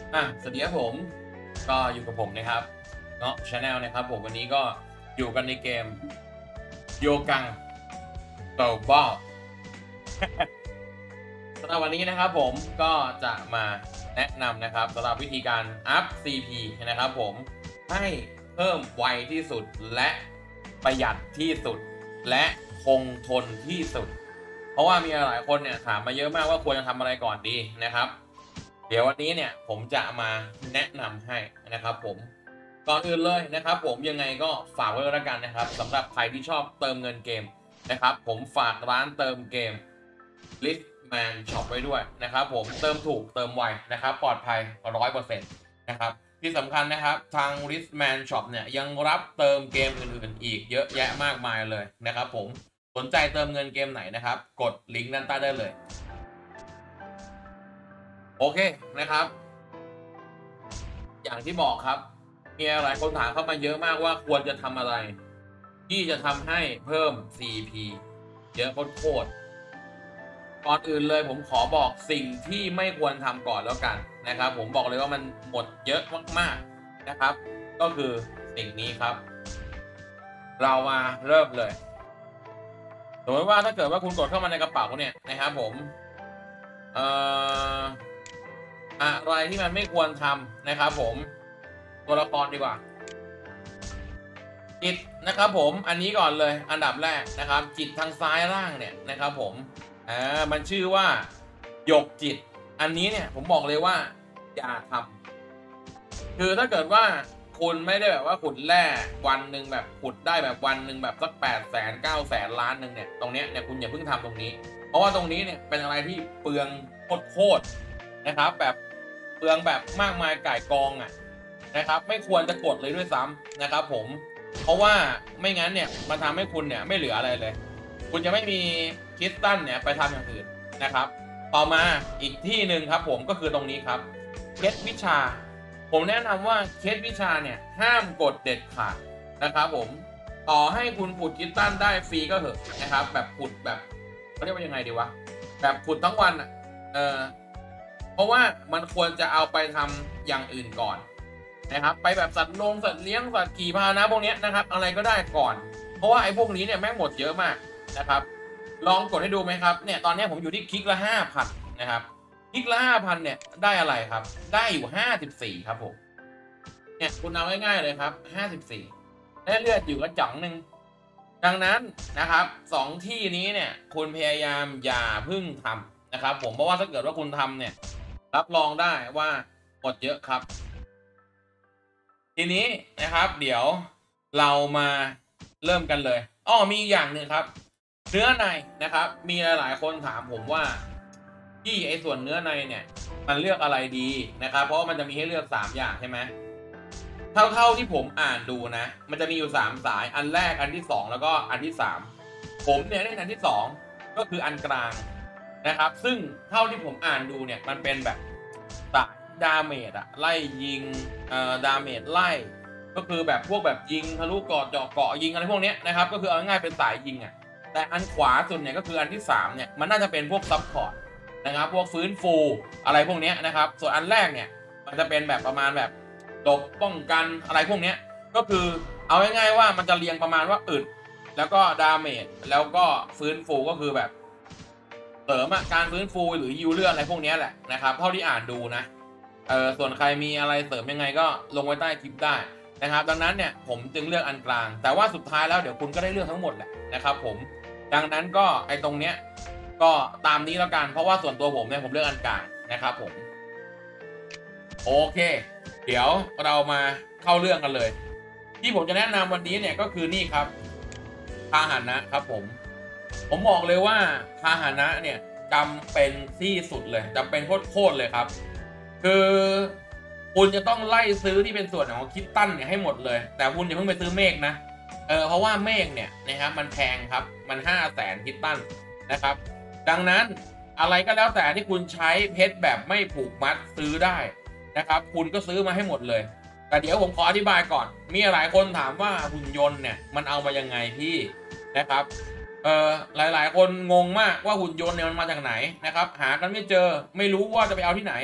สวัสดีครับผมก็อยู่กับผมนะครับเนาะชาแนลนะครับผมวันนี้ก็อยู่กันในเกมโยกังโกลบอลสำหรับวันนี้นะครับผมก็จะมาแนะนำนะครับสำหรับวิธีการอัพ CP นะครับผมให้เพิ่มไวที่สุดและประหยัดที่สุดและคงทนที่สุดเพราะว่ามีหลายคนเนี่ยถามมาเยอะมากว่าควรจะทำอะไรก่อนดีนะครับเดี๋ยววันนี้เนี่ยผมจะมาแนะนำให้นะครับผมก่อนอื่นเลยนะครับผมยังไงก็ฝากไว้แล้วกันนะครับสำหรับใครที่ชอบเติมเงินเกมนะครับผมฝากร้านเติมเกม Listman Shop ไว้ด้วยนะครับผมเติมถูกเติมไวนะครับปลอดภัย 100% นะครับที่สำคัญนะครับทาง Listman Shop เนี่ยยังรับเติมเกมอื่นๆอีกเยอะแยะมากมายเลยนะครับผมสนใจเติมเงินเกมไหนนะครับกดลิงก์ด้านใต้ได้เลยโอเคนะครับอย่างที่บอกครับมีหลายคนถามเข้ามาเยอะมากว่าควรจะทำอะไรที่จะทำให้เพิ่ม CP เยอะโคตรก่อนอื่นเลยผมขอบอกสิ่งที่ไม่ควรทำก่อนแล้วกันนะครับผมบอกเลยว่ามันหมดเยอะมากๆนะครับก็คือสิ่งนี้ครับเรามาเริ่มเลยสมมติว่าถ้าเกิดว่าคุณกดเข้ามาในกระเป๋าเนี่ยนะครับผมเอ่ออะไรที่มันไม่ควรทำนะครับผมตัวละครดีกว่าจิตนะครับผมอันนี้ก่อนเลยอันดับแรกนะครับจิตทางซ้ายล่างเนี่ยนะครับผมมันชื่อว่าหยกจิตอันนี้เนี่ยผมบอกเลยว่าอย่าทำคือถ้าเกิดว่าคุณไม่ได้แบบว่าขุดแร่วันหนึ่งแบบขุดได้แบบวันหนึ่งแบบสัก800,000 900,000 ล้านหนึ่งเนี่ยตรงเนี้ยเนี่ยคุณอย่าเพิ่งทำตรงนี้เพราะว่าตรงนี้เนี่ยเป็นอะไรที่เปลืองโคตรนะครับแบบเปลืองแบบมากมายก่ายกองนะครับไม่ควรจะกดเลยด้วยซ้ำนะครับผมเพราะว่าไม่งั้นเนี่ยมันทำให้คุณเนี่ยไม่เหลืออะไรเลยคุณจะไม่มีคริสตัลเนี่ยไปทำอย่างอื่นนะครับต่อมาอีกที่หนึ่งครับผมก็คือตรงนี้ครับเคล็ดวิชาผมแนะนำว่าเคล็ดวิชาเนี่ยห้ามกดเด็ดขาดนะครับผมต่อให้คุณขุดคริสตัลได้ฟรีก็เถอะนะครับแบบขุดแบบเขาเรียกว่ายังไงดีวะแบบขุดทั้งวันเพราะว่ามันควรจะเอาไปทำอย่างอื่นก่อนนะครับไปแบบสัตว์เลี้ยงสัตว์ขี่พาหนะพวกนี้นะครับอะไรก็ได้ก่อนเพราะว่าไอ้พวกนี้เนี่ยแม่งหมดเยอะมากนะครับลองกดให้ดูไหมครับเนี่ยตอนนี้ผมอยู่ที่คลิกละ 5,000 นะครับคลิกละ 5,000 เนี่ยได้อะไรครับได้อยู่54ครับผมเนี่ยคุณเอาง่ายๆเลยครับ54ได้เลือดอยู่กระจ๋องหนึ่งดังนั้นนะครับ2ที่นี้เนี่ยคุณพยายามอย่าพึ่งทำนะครับผมเพราะว่าถ้าเกิดว่าคุณทำเนี่ยรับรองได้ว่าหมดเยอะครับทีนี้นะครับเดี๋ยวเรามาเริ่มกันเลยมีอย่างหนึ่งครับเนื้อในนะครับมีหลายๆคนถามผมว่าที่ไอ้ส่วนเนื้อในเนี่ยมันเลือกอะไรดีนะครับเพราะมันจะมีให้เลือก3อย่างใช่ไหมเท่าที่ผมอ่านดูนะมันจะมีอยู่3สายอันแรกอันที่2แล้วก็อันที่3ผมเนี่ยเล่นอันที่2ก็คืออันกลางนะครับซึ่งเท่าที่ผมอ่านดูเนี่ยมันเป็นแบบสายดาเมจไล่ยิงดาเมจไล่ก็คือแบบพวกแบบยิงทะลุเกาะเจาะเกาะยิงอะไรพวกนี้นะครับก็คือเอาง่ายๆเป็นสายยิงแต่อันขวาสุดเนี่ยก็คืออันที่3เนี่ยมันน่าจะเป็นพวกซับพอร์ตนะครับพวกฟื้นฟูอะไรพวกนี้นะครับส่วนอันแรกเนี่ยมันจะเป็นแบบประมาณแบบหลบป้องกันอะไรพวกนี้ก็คือเอาง่ายๆว่ามันจะเรียงประมาณว่าอึดแล้วก็ดาเมจแล้วก็ฟื้นฟูก็คือแบบเสริมการฟื้นฟูหรือฮิวเลือดอะไรพวกนี้แหละนะครับเท่าที่อ่านดูนะส่วนใครมีอะไรเสริมยังไงก็ลงไว้ใต้คลิปได้นะครับดังนั้นเนี่ยผมจึงเลือกอันกลางแต่ว่าสุดท้ายแล้วเดี๋ยวคุณก็ได้เลือกทั้งหมดแหละนะครับผมดังนั้นก็ไอตรงเนี้ยก็ตามนี้แล้วกันเพราะว่าส่วนตัวผมเนี่ยผมเลือกอันกลางนะครับผมโอเคเดี๋ยวเรามาเข้าเรื่องกันเลยที่ผมจะแนะนำวันนี้เนี่ยก็คือนี่ครับพาหนะครับผมบอกเลยว่าพาหนะเนี่ยจำเป็นที่สุดเลยจำเป็นโคตรเลยครับคือคุณจะต้องไล่ซื้อที่เป็นส่วนของคิตตันเนี่ยให้หมดเลยแต่คุณอย่าเพิ่งไปซื้อเมฆนะเพราะว่าเมฆเนี่ยนะครับมันแพงครับมัน500,000คิตตันนะครับดังนั้นอะไรก็แล้วแต่ที่คุณใช้เพชรแบบไม่ผูกมัดซื้อได้นะครับคุณก็ซื้อมาให้หมดเลยแต่เดี๋ยวผมขออธิบายก่อนมีหลายคนถามว่าหุ่นยนต์เนี่ยมันเอามายังไงพี่นะครับหลายๆคนงงมากว่าหุ่นยนต์เนี่ยมันมาจากไหนนะครับหากันไม่เจอไม่รู้ว่าจะไปเอาที่ไหน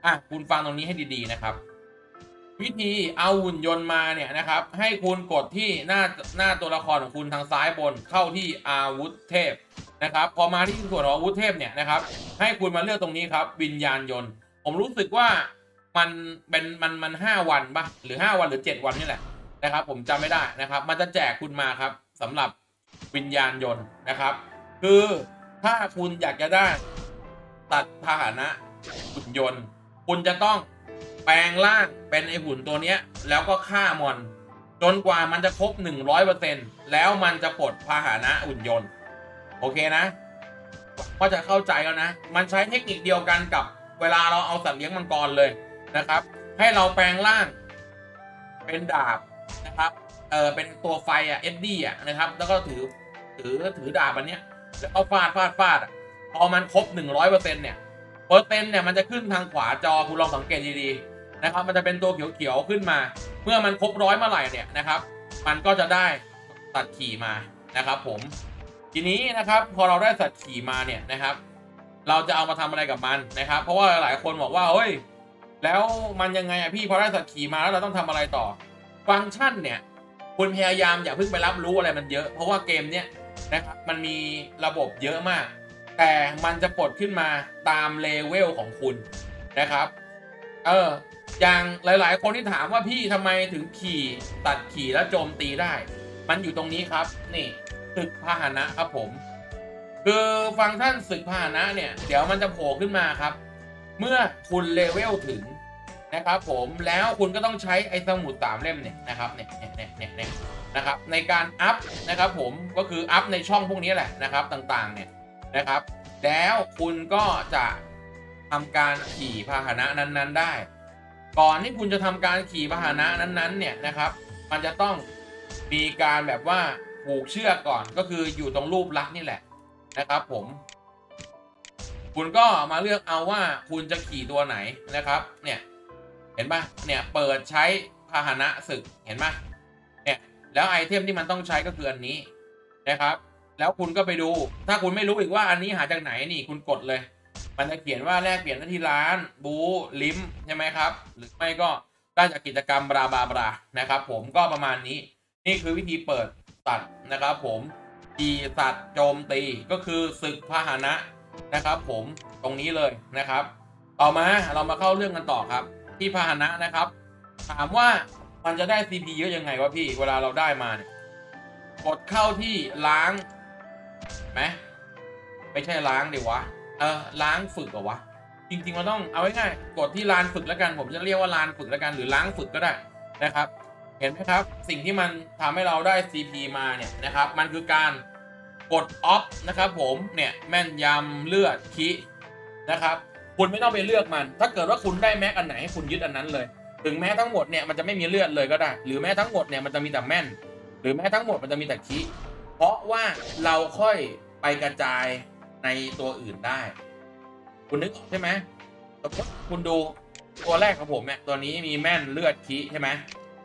คุณฟังตรงนี้ให้ดีๆนะครับวิธีเอาหุ่นยนต์มาเนี่ยนะครับให้คุณกดที่หน้าตัวละครของคุณทางซ้ายบนเข้าที่อาวุธเทพนะครับพอมาที่ส่วนของอาวุธเทพเนี่ยนะครับให้คุณมาเลือกตรงนี้ครับวิญญาณยนต์ผมรู้สึกว่ามันเป็นมัน5 วันปะหรือ5 วันหรือ7 วันนี่แหละนะครับผมจำไม่ได้นะครับมันจะแจกคุณมาครับสำหรับวิญญาณยนต์นะครับคือถ้าคุณอยากจะได้ตัดพาหนะหุ่นยนต์คุณจะต้องแปลงร่างเป็นไอหุ่นตัวนี้แล้วก็ฆ่ามอนจนกว่ามันจะครบ 100% แล้วมันจะปลดพาหนะหุ่นยนต์โอเคนะก็จะเข้าใจแล้วนะมันใช้เทคนิคเดียวกันกับเวลาเราเอาสัตว์เลี้ยงมังกรเลยนะครับให้เราแปลงร่างเป็นดาบนะครับเป็นตัวไฟเอ็ดดี้นะครับแล้วก็ถือดาบอันเนี้ยแล้วเอาฟาดพอมันครบ 100% เนี่ยเปอร์เซ็นต์เนี่ยมันจะขึ้นทางขวาจอคุณลองสังเกตดีๆนะครับมันจะเป็นตัวเขียวๆขึ้นมาเมื่อมันครบ100เมื่อไหร่เนี่ยนะครับมันก็จะได้สัตว์ขี่มานะครับผมทีนี้นะครับพอเราได้สัตว์ขี่มาเนี่ยนะครับเราจะเอามาทำอะไรกับมันนะครับเพราะว่าหลายคนบอกว่าเฮ้ยแล้วมันยังไงพี่พอได้สัตว์ขี่มาแล้วเราต้องทำอะไรต่อฟังก์ชันเนี่ยคุณพยายามอย่าเพิ่งไปรับรู้อะไรมันเยอะเพราะว่าเกมเนี้ยนะครับมันมีระบบเยอะมากแต่มันจะปลดขึ้นมาตามเลเวลของคุณนะครับอย่างหลายๆคนที่ถามว่าพี่ทำไมถึงตัดขี่แล้วโจมตีได้มันอยู่ตรงนี้ครับนี่ศึกพาหนะครับผมคือฟังก์ชันศึกพาหนะเนี่ยเดี๋ยวมันจะโผล่ขึ้นมาครับเมื่อคุณเลเวลถึงนะครับผมแล้วคุณก็ต้องใช้ไอ้สมุด3 เล่มเนี่ยนะครับเนี่ยนะครับในการอัพนะครับผมก็คืออัพในช่องพวกนี้แหละนะครับต่างๆเนี่ยนะครับแล้วคุณก็จะทำการขี่พาหนะนั้นๆได้ก่อนที่คุณจะทำการขี่พาหนะนั้นๆเนี่ยนะครับมันจะต้องมีการแบบว่าผูกเชือกก่อนก็คืออยู่ตรงรูปลักษณ์นี่แหละนะครับผมคุณก็มาเลือกเอาว่าคุณจะขี่ตัวไหนนะครับเนี่ยเห็นปะเนี่ยเปิดใช้พาหนะศึกเห็นปะเนี่ยแล้วไอเทมที่มันต้องใช้ก็คืออันนี้นะครับแล้วคุณก็ไปดูถ้าคุณไม่รู้อีกว่าอันนี้หาจากไหนนี่คุณกดเลยมันจะเขียนว่าแลกเปลี่ยนได้ที่ร้านบูลิมใช่ไหมครับหรือไม่ก็ได้จากกิจกรรมบรานะครับผมก็ประมาณนี้นี่คือวิธีเปิดสัตว์นะครับผมขี่สัตว์โจมตีก็คือศึกพาหนะนะครับผมตรงนี้เลยนะครับต่อมาเรามาเข้าเรื่องกันต่อครับที่พาหนะนะครับถามว่ามันจะได้ CP เยอะยังไงวะพี่เวลาเราได้มาเนี่ยกดเข้าที่ล้างไหมไม่ใช่ล้างดิวะล้างฝึกเหรอวะจริงๆมันต้องเอาไว้ง่ายกดที่ลานฝึกแล้วกันผมจะเรียกว่าลานฝึกแล้วกันหรือล้างฝึกก็ได้นะครับเห็นไหมครับสิ่งที่มันทำให้เราได้ CP มาเนี่ยนะครับมันคือการกดออฟนะครับผมเนี่ยแม่นยำเลือดคินะครับคุณไม่ต้องไปเลือกมันถ้าเกิดว่าคุณได้แม็กอันไหนให้คุณยึดอันนั้นเลยถึงแม้ทั้งหมดเนี่ยมันจะไม่มีเลือดเลยก็ได้หรือแม้ทั้งหมดเนี่ยมันจะมีแต่แม่นหรือแม้ทั้งหมดมันจะมีแต่คิเพราะว่าเราค่อยไปกระจายในตัวอื่นได้คุณนึกออกใช่ไหมสมมติคุณดูตัวแรกของผมเนี่ยตัวนี้มีแม่นเลือดคิใช่ไหม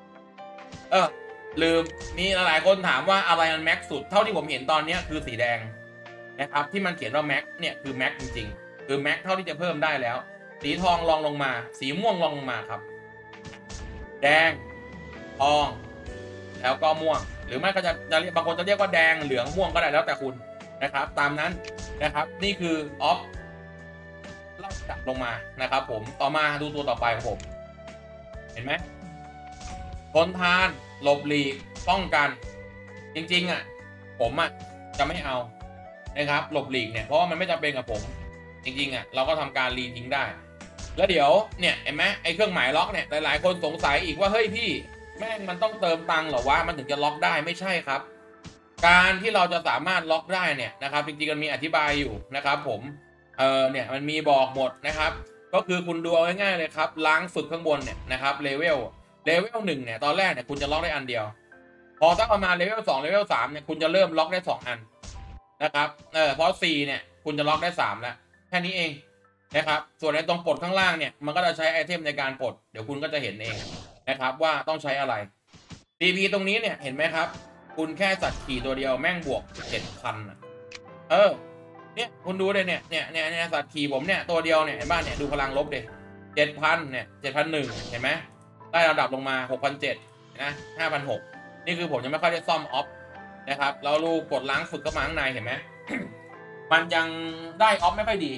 ลืมมีหลายคนถามว่าอะไรมันแม็กสุดเท่าที่ผมเห็นตอนนี้คือสีแดงนะครับที่มันเขียนว่าแม็กเนี่ยคือแม็กจริงๆคือแม็กเท่าที่จะเพิ่มได้แล้วสีทองลองลงมาสีม่วงลองลงมาครับแดงทองแล้วก็ม่วงหรือไม่ก็จะเรียกบางคนจะเรียกว่าแดงเหลืองม่วงก็ได้แล้วแต่คุณนะครับตามนั้นนะครับนี่คือออฟไล่จับลงมานะครับผมต่อมาดูตัวต่อไปของผมเห็นไหมทนทานหลบหลีกป้องกันจริงๆผมจะไม่เอานะครับหลบหลีกเนี่ยเพราะว่ามันไม่จำเป็นกับผมจริงๆเราก็ทำการรีทิ้งได้แล้วเดี๋ยวเนี่ยเห็นไหมไอ้เครื่องหมายล็อกเนี่ยหลายๆคนสงสัยอีกว่าเฮ้ยพี่แม่งมันต้องเติมตังค์เหรอวะมันถึงจะล็อกได้ไม่ใช่ครับการที่เราจะสามารถล็อกได้เนี่ยนะครับจริงๆมันมีอธิบายอยู่นะครับผมเนี่ยมันมีบอกหมดนะครับก็คือคุณดูเอาง่ายๆเลยครับล้างฝึกข้างบนเนี่ยนะครับเลเวล1เนี่ยตอนแรกเนี่ยคุณจะล็อกได้อันเดียวพอสักประมาณเลเวล2เลเวล3เนี่ยคุณจะเริ่มล็อกได้2อันนะครับพอ4เนี่ยคุณจะล็อกได้3แล้วแค่นี้เองนะครับส่วนในตรงปลดข้างล่างเนี่ยมันก็จะใช้ไอเทมในการปลดเดี๋ยวคุณก็จะเห็นเองนะครับว่าต้องใช้อะไร CP ตรงนี้เนี่ยเห็นไหมครับคุณแค่สัตว์ขี่ตัวเดียวแม่งบวก 7,000เนี่ยคุณดูเลยเนี่ยสัตว์ขี่ผมเนี่ยตัวเดียวเนี่ยเห็นบ้านเนี่ยดูพลังลบเด็ 7,000เนี่ย7,100เห็นไหมได้ระดับลงมา 6,700นะ5,600นี่คือผมยังไม่ค่อยได้ซ่อมออฟนะครับแล้วลูกกดล้างฝึกก็มาข้างในเห็นไหม มันยังได้ออฟไม่ค่อยดี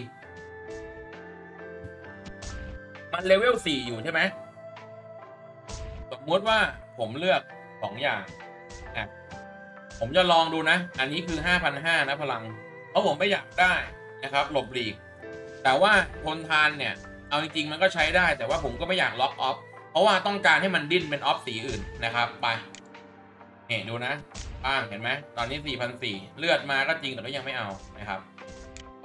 มันเลเวล4อยู่ใช่ไหมสมมติว่าผมเลือก2อย่างผมจะลองดูนะอันนี้คือ 5,500 นะพลังเพราะผมไม่อยากได้นะครับหลบหลีกแต่ว่าทนทานเนี่ยเอาจริงๆมันก็ใช้ได้แต่ว่าผมก็ไม่อยากล็อกออฟเพราะว่าต้องการให้มันดิ้นเป็นออฟสีอื่นนะครับไปนี่ดูนะบ้างเห็นไหมตอนนี้ 4,400 เลือดมาก็จริงแต่ก็ยังไม่เอานะครับไป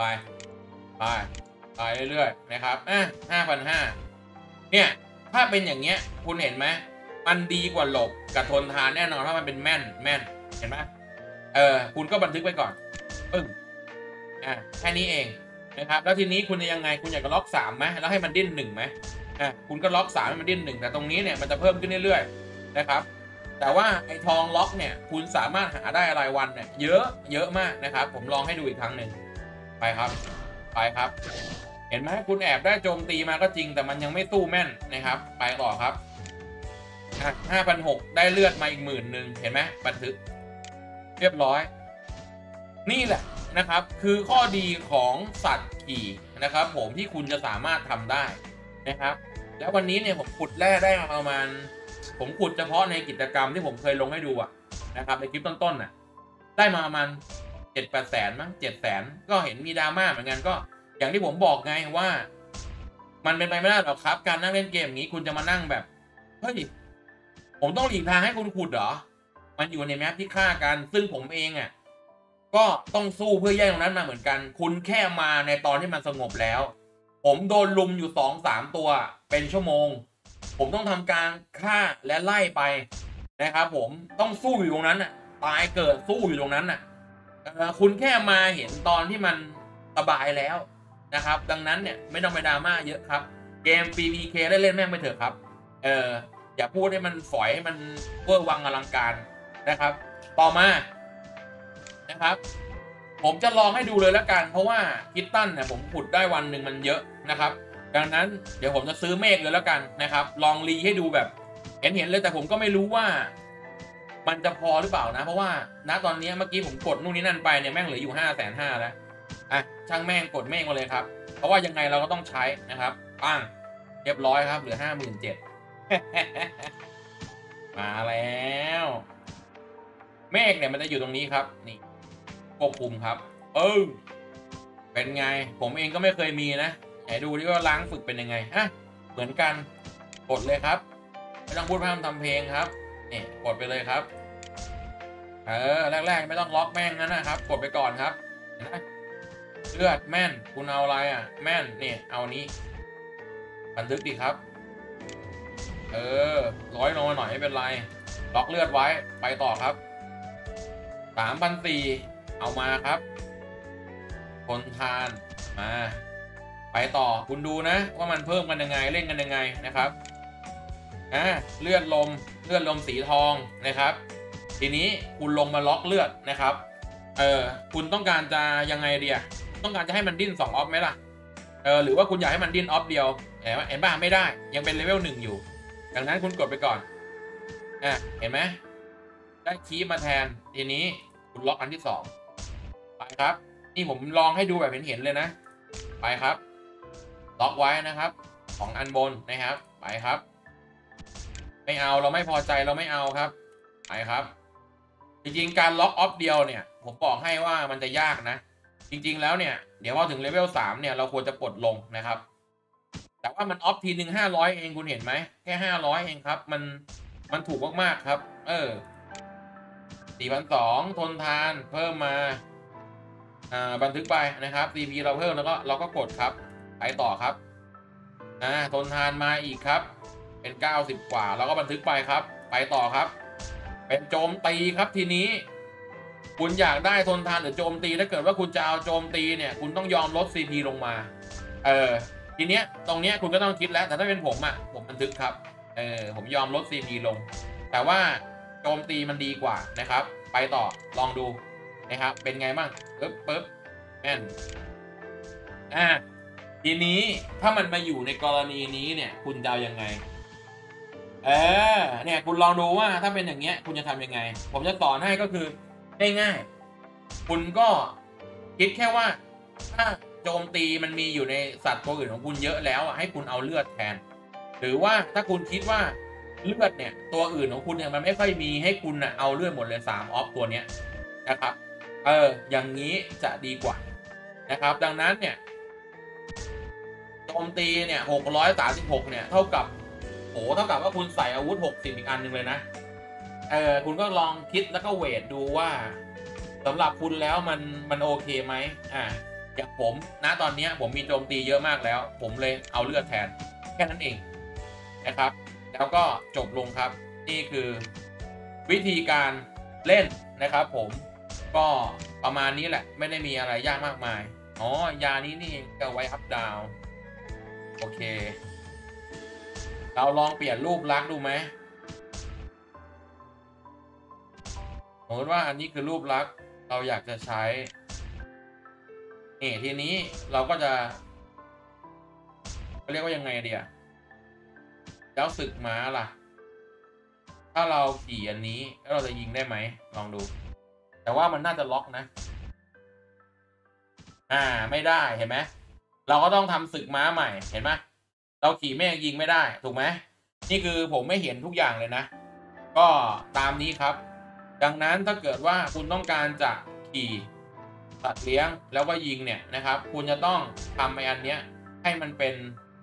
เรื่อยๆนะครับ5,500เนี่ยถ้าเป็นอย่างเงี้ยคุณเห็นไหมมันดีกว่าหลบกับทนทานแน่นอนถ้ามันเป็นแม่นเห็นไหมคุณก็บันทึกไว้ก่อนปึ้งแค่นี้เองนะครับแล้วทีนี้คุณจะยังไงคุณอยากจะล็อก3ไหมแล้วให้มันดิ้น1ไหมคุณก็ล็อก3ให้มันดิ้น1แต่ตรงนี้เนี่ยมันจะเพิ่มขึ้นเรื่อยๆนะครับแต่ว่าไอ้ทองล็อกเนี่ยคุณสามารถหาได้รายวันเนี่ยเยอะมากนะครับผมลองให้ดูอีกครั้งหนึ่งไปครับเห็นไหมคุณแอบได้โจมตีมาก็จริงแต่มันยังไม่สู้แม่นนะครับไปต่อครับ5,600ได้เลือดมาอีก10,000เห็นไหมบันทึกเรียบร้อยนี่แหละนะครับคือข้อดีของสัตว์ขี่นะครับผมที่คุณจะสามารถทำได้นะครับแล้ววันนี้เนี่ยผมขุดแร่ได้มาประมาณผมขุดเฉพาะในกิจกรรมที่ผมเคยลงให้ดูนะครับในคลิปต้นๆได้มาประมาณ7-8 แสนมั้ง700,000ก็เห็นมีดราม่าเหมือนกันก็อย่างที่ผมบอกไงว่ามันเป็นไปไม่ได้หรอกครับการนั่งเล่นเกมอย่างนี้คุณจะมานั่งแบบเฮ้ยผมต้องหลีกทางให้คุณขุดเหรอมันอยู่ในแมปที่ฆ่ากันซึ่งผมเองก็ต้องสู้เพื่อแย่งตรงนั้นมาเหมือนกันคุณแค่มาในตอนที่มันสงบแล้วผมโดนลุมอยู่ 2-3 ตัวเป็นชั่วโมงผมต้องทำการฆ่าและไล่ไปนะครับผมต้องสู้อยู่ตรงนั้นตายเกิดสู้อยู่ตรงนั้นคุณแค่มาเห็นตอนที่มันสบายแล้วนะครับดังนั้นเนี่ยไม่ต้องไปดราม่าเยอะครับเกม PVK ได้เล่นแม่งไปเถอะครับอย่าพูดให้มันฝอยให้มันเวอร์วังอลังการนะครับต่อมานะครับผมจะลองให้ดูเลยแล้วกันเพราะว่าคิตตันเนี่ยผมขุดได้วันหนึ่งมันเยอะนะครับดังนั้นเดี๋ยวผมจะซื้อเมฆเลยแล้วกันนะครับลองรีให้ดูแบบเห็นเลยแต่ผมก็ไม่รู้ว่ามันจะพอหรือเปล่านะเพราะว่าณตอนนี้เมื่อกี้ผมกดนู่นนี่นั่นไปเนี่ยแม่งเหลืออยู่550,000แล้วช่างแม่งกดเมฆมาเลยครับเพราะว่ายังไงเราก็ต้องใช้นะครับปั้งเรียบร้อยครับเหลือ57,000 มาแล้วเมฆเนี่ยมันจะอยู่ตรงนี้ครับนี่ควบคุมครับเป็นไงผมเองก็ไม่เคยมีนะไหนดูดิว่าล้างฝึกเป็นยังไงเหมือนกันกดเลยครับไม่ต้องพูดพร่ำทำเพลงครับนี่กดไปเลยครับแรกๆไม่ต้องล็อกแม่งนะครับกดไปก่อนครับเห็นไหมเลือดแม่นคุณเอาอะไรแม่นนี่เอานี้บันทึกดีครับร้อยลงมาหน่อยไม่เป็นไรล็อกเลือดไว้ไปต่อครับ3,400เอามาครับทนทานมาไปต่อคุณดูนะว่ามันเพิ่มกันยังไงเล่นกันยังไงนะครับเลือดลมสีทองนะครับทีนี้คุณลงมาล็อกเลือดนะครับคุณต้องการจะยังไงเดียต้องการจะให้มันดิ้น2ออฟไหมล่ะหรือว่าคุณอยากให้มันดิ้นออฟเดียวเห็นป่ะไม่ได้ยังเป็นเลเวล1อยู่ดังนั้นคุณกดไปก่อนเห็นไหมได้คีย์มาแทนทีนี้คุณล็อกอันที่2ไปครับนี่ผมลองให้ดูแบบเห็นเลยนะไปครับล็อกไว้นะครับ2อันบนนะครับไปครับไม่เอาเราไม่พอใจเราไม่เอาครับไปครับจริงๆการล็อกออฟเดียวเนี่ยผมบอกให้ว่ามันจะยากนะจริงๆแล้วเนี่ยเดี๋ยวพอถึงเลเวล3เนี่ยเราควรจะปลดลงนะครับแต่ว่ามันออฟทีหนึ่ง500เองคุณเห็นไหมแค่500เองครับมันถูกมากๆครับ4,200ทนทานเพิ่มมาบันทึกไปนะครับ CP เราเพิ่มแล้วก็เราก็กดครับไปต่อครับทนทานมาอีกครับเป็น90กว่าเราก็บันทึกไปครับไปต่อครับเป็นโจมตีครับทีนี้คุณอยากได้ทนทานหรือโจมตีถ้าเกิดว่าคุณจะเอาโจมตีเนี่ยคุณต้องยอมลด CP ลงมาทีเนี้ยตรงเนี้ยคุณก็ต้องคิดแล้วแต่ถ้าเป็นผมผมบันทึกครับผมยอมลด CP ลงแต่ว่าโจมตีมันดีกว่านะครับไปต่อลองดูนะครับเป็นไงบ้างปึ๊บแม่นทีนี้ถ้ามันมาอยู่ในกรณีนี้เนี่ยคุณจะยังไงเนี่ยคุณลองดูว่าถ้าเป็นอย่างเงี้ยคุณจะทำยังไงผมจะสอนให้ก็คือง่ายๆคุณก็คิดแค่ว่าถ้าโจมตีมันมีอยู่ในสัตว์ตัวอื่นของคุณเยอะแล้วให้คุณเอาเลือดแทนหรือว่าถ้าคุณคิดว่าเลือดเนี่ยตัวอื่นของคุณเนี่ยมันไม่ค่อยมีให้คุณนะเอาเลือดหมดเลย3ออฟตัวเนี้ยนะครับอย่างนี้จะดีกว่านะครับดังนั้นเนี่ยโจมตีเนี่ย636เนี่ยเท่ากับเท่ากับว่าคุณใส่อาวุธ60อีกอันหนึ่งเลยนะคุณก็ลองคิดแล้วก็เวทดูว่าสำหรับคุณแล้วมันโอเคไหมอย่างผมนะตอนนี้ผมมีโจมตีเยอะมากแล้วผมเลยเอาเลือดแทนแค่นั้นเองนะครับแล้วก็จบลงครับนี่คือวิธีการเล่นนะครับผมก็ประมาณนี้แหละไม่ได้มีอะไรยากมากมายยานี้นี่เองก็ไว้อัพดาวโอเคเราลองเปลี่ยนรูปลักษณ์ดูไหมสมมติว่าอันนี้คือรูปลักษณ์เราอยากจะใช้ทีนี้เราก็จะเรียกว่ายังไงดีอะแล้วศึกม้าล่ะถ้าเราขี่อันนี้แล้วเราจะยิงได้ไหมลองดูแต่ว่ามันน่าจะล็อกนะไม่ได้เห็นไหมเราก็ต้องทำศึกม้าใหม่เห็นไหมเราขี่แม่งยิงไม่ได้ถูกไหมนี่คือผมไม่เห็นทุกอย่างเลยนะก็ตามนี้ครับดังนั้นถ้าเกิดว่าคุณต้องการจะขี่สัตว์เลี้ยงแล้วก็ยิงเนี่ยนะครับคุณจะต้องทำไอ้อันเนี้ยให้มันเป็น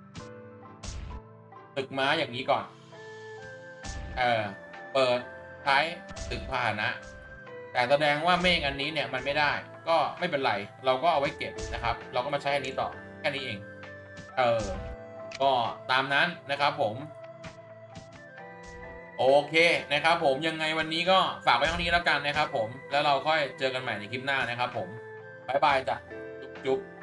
ศึกม้าอย่างนี้ก่อนเปิดใช้ศึกพาหนะแต่แสดงว่าเมฆอันนี้เนี่ยมันไม่ได้ก็ไม่เป็นไรเราก็เอาไว้เก็บนะครับเราก็มาใช้อันนี้ต่อแค่นี้เองก็ตามนั้นนะครับผมโอเคนะครับผมยังไงวันนี้ก็ฝากไว้เท่านี้แล้วกันนะครับผมแล้วเราค่อยเจอกันใหม่ในคลิปหน้านะครับผมบ๊ายบายจ้ะจุ๊บ